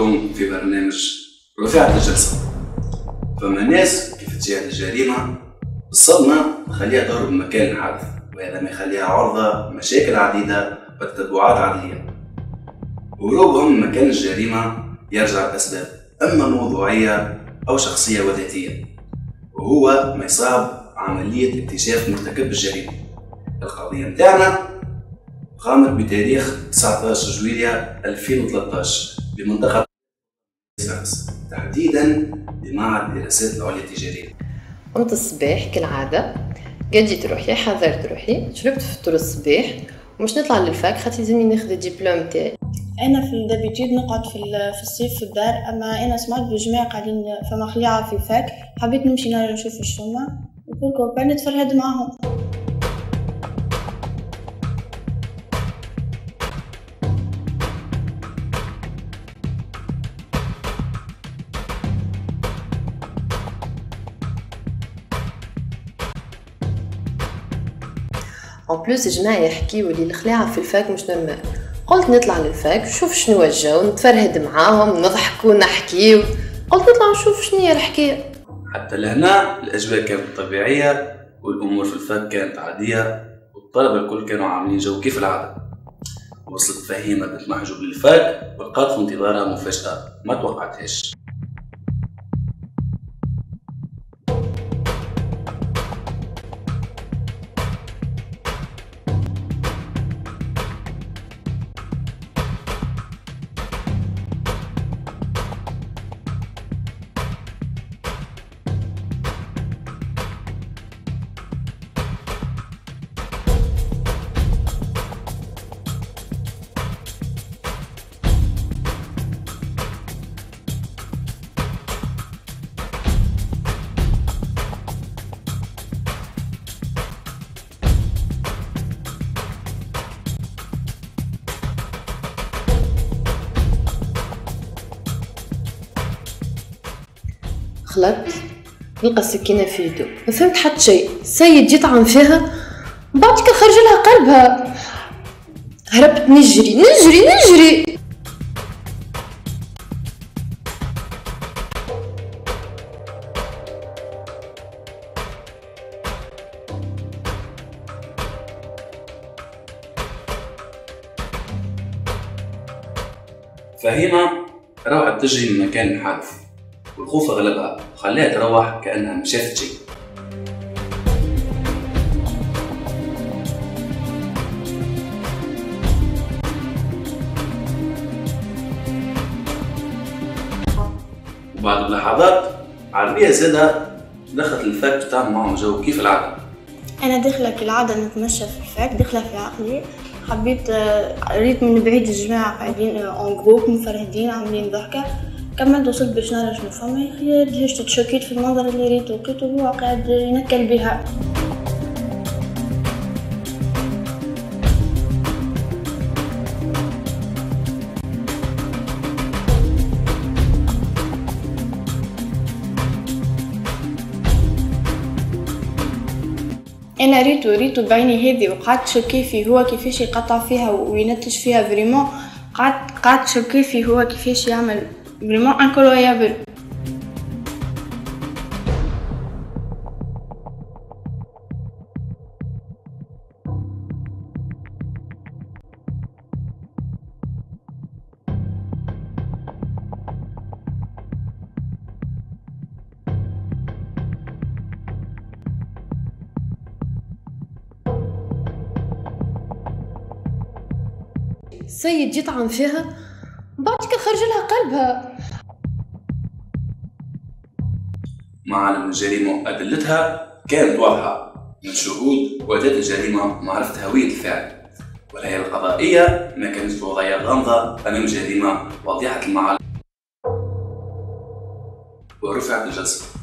بكم في برنامج رفعت الجلسة. فما ناس كيف تجاه الجريمة الصدمة تخليها تهرب من مكان الحادث، وهذا ما يخليها عرضة لمشاكل عديدة وتتبعات عديدة. هروبهم من مكان الجريمة يرجع لأسباب إما موضوعية أو شخصية وذاتية، وهو ما يصعب عملية اكتشاف مرتكب الجريمة. القضية متاعنا قامت بتاريخ 19 جويلية 2013 بمنطقة تحديدا بمعهد الدراسات العليا التجارية. قمت الصباح كالعادة، قد جيت روحي حضرت روحي، شربت فطور الصباح ومش نطلع للفاك خاطر لازمني ناخذ الدبلوم تاعي. انا في الدابيتيود نقعد في الصيف في الدار، اما انا سمعت بالجماعه قاعدين فما خليعه في الفاك، حبيت نمشي نشوف اش فما وبركو بان نتفرهد معاهم. en plus الجماعة يحكيوا لي الخلاعة في الفاك مش نورمال. قلت نطلع للفاك نشوف شنو الجو، نتفرهد معاهم نضحكوا نحكيو. قلت نطلع نشوف شنو هي الحكاية. حتى لهنا الأجواء كانت طبيعية والأمور في الفاك كانت عادية والطلبة الكل كانوا عاملين جو كيف العادة. وصلت فهيمة بنت محجوب للفاك ولقات في انتظارها مفاجأة ما توقعتهاش. خلطت نلقى السكينة في يدو، ما فهمت حتى شيء. السيد يطعن فيها بعد كده خرج لها قلبها. هربت نجري نجري نجري. فهيمة روحت تجري من مكان الحادث والخوف غلبها وخلاها تروح كأنها ما شافت شيء. وبعد لحظات عربية زادة دخلت الفاك تعمل معهم جو كيف العادة. انا داخله كالعاده نتمشى في الفاك، داخله في عقلي حبيت ريت من بعيد الجماعه قاعدين اون جروب مفرهدين عاملين ضحكه. كملت وصلت باش نرى شنو فما، يا اخي دهشت تشكيت في المنظر اللي ريته، لقيته هو قاعد ينكل بها. انا ريتو بعيني هذه وقعدت شكي فيه هو كيفاش يقطع فيها وينتج فيها فريمون. قعدت شكي فيه هو كيفاش يعمل فريمون انكرويابل. السيد يطعن فيها بعد كده خرج لها قلبها. معالم الجريمة وأدلتها كانت واضحة من شهود وأداة الجريمة ومعرفة هوية الفاعل، والهيئة القضائية ما كانت في وضعية غامضة أمام جريمة واضحة المعالم ورفعت الجلسة.